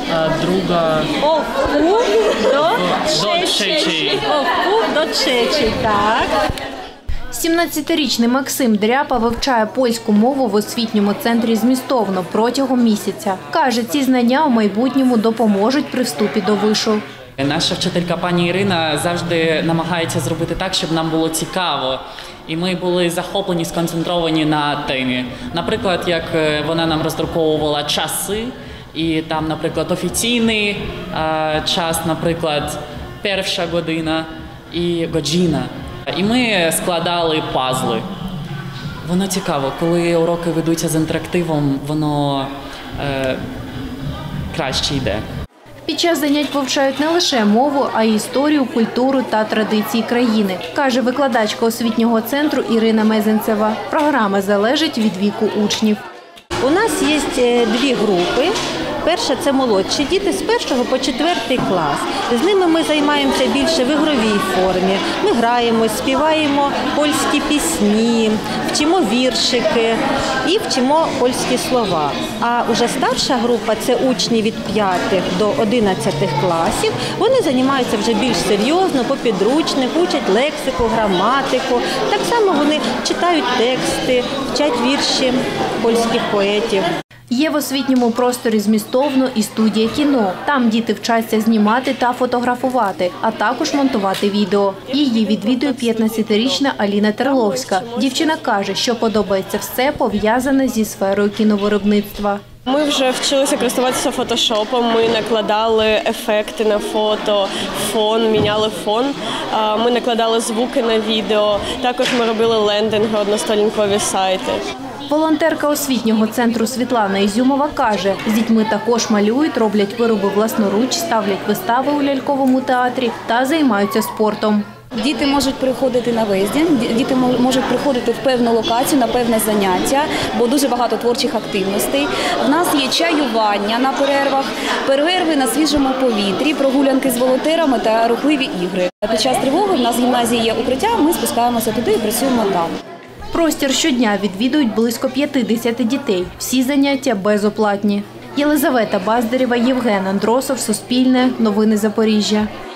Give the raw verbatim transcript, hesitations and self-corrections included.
а друга О впув до до Чечі. О впув до Чечі, так. сімнадцятирічний Максим Дряпа вивчає польську мову в освітньому центрі змістовно протягом місяця. Каже, ці знання у майбутньому допоможуть при вступі до вишу. Наша вчителька пані Ірина завжди намагається зробити так, щоб нам було цікаво. І ми були захоплені, сконцентровані на темі. Наприклад, як вона нам роздруковувала часи, і там, наприклад, офіційний а, час, наприклад, перша година і година. І ми складали пазли. Воно цікаво, коли уроки ведуться з інтерактивом, воно е, краще йде. Під час занять вивчають не лише мову, а й історію, культуру та традиції країни, каже викладачка освітнього центру Ірина Мезенцева. Програма залежить від віку учнів. У нас є дві групи. Перша – це молодші діти з першого по четвертий клас. З ними ми займаємося більше в ігровій формі. Ми граємо, співаємо польські пісні, вчимо віршики і вчимо польські слова. А вже старша група – це учні від п'ятих до одинадцятих класів. Вони займаються вже більш серйозно, по підручник, учать лексику, граматику. Так само вони читають тексти, вчать вірші польських поетів. Є в освітньому просторі змістовно і студія кіно. Там діти вчаться знімати та фотографувати, а також монтувати відео. Її відвідує п'ятнадцятирічна Аліна Терловська. Дівчина каже, що подобається все пов'язане зі сферою кіновиробництва. Ми вже вчилися користуватися фотошопом, ми накладали ефекти на фото, фон, міняли фон, ми накладали звуки на відео, також ми робили лендинги, одностолінкові сайти. Волонтерка освітнього центру Світлана Ізюмова каже, з дітьми також малюють, роблять вироби власноруч, ставлять вистави у ляльковому театрі та займаються спортом. Діти можуть приходити на виїзді, діти можуть приходити в певну локацію, на певне заняття, бо дуже багато творчих активностей. В нас є чаювання на перервах, перерви на свіжому повітрі, прогулянки з волонтерами та рухливі ігри. Під час тривоги в нас в гімназії є укриття, ми спускаємося туди і працюємо там. Простір щодня відвідують близько п'ятдесят дітей. Всі заняття безоплатні. Єлизавета Баздарєва, Євген Андросов, Суспільне, Новини Запоріжжя.